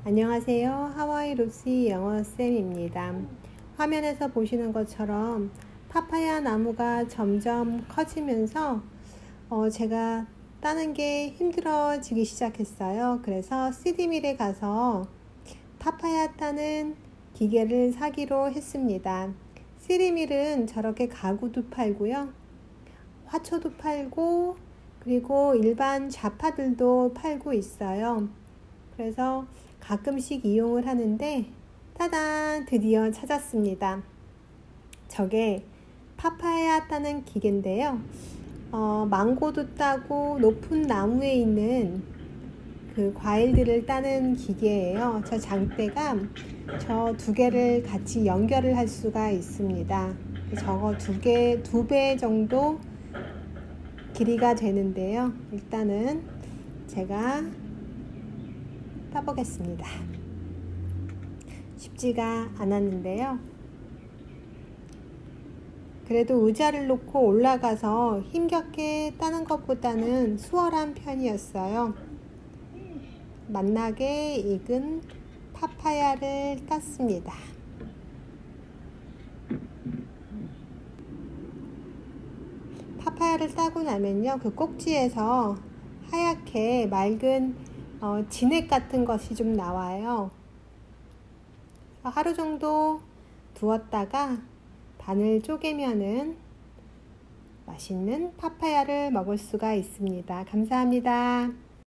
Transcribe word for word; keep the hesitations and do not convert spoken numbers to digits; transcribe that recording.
안녕하세요. 하와이 루시 영어쌤입니다. 화면에서 보시는 것처럼 파파야 나무가 점점 커지면서 어, 제가 따는 게 힘들어지기 시작했어요. 그래서 씨디밀에 가서 파파야 따는 기계를 사기로 했습니다. 씨디밀은 저렇게 가구도 팔고요. 화초도 팔고 그리고 일반 자파들도 팔고 있어요. 그래서 가끔씩 이용을 하는데 따단 드디어 찾았습니다. 저게 파파야 따는 기계인데요. 어, 망고도 따고 높은 나무에 있는 그 과일들을 따는 기계예요. 저 장대가 저 두 개를 같이 연결을 할 수가 있습니다. 저거 두 개, 두 배 정도 길이가 되는데요. 일단은 제가 따보겠습니다. 쉽지가 않았는데요. 그래도 의자를 놓고 올라가서 힘겹게 따는 것보다는 수월한 편이었어요. 맛나게 익은 파파야를 땄습니다. 파파야를 따고 나면요, 그 꼭지에서 하얗게 맑은 어, 진액 같은 것이 좀 나와요. 하루 정도 두었다가 반을 쪼개면은 맛있는 파파야를 먹을 수가 있습니다. 감사합니다.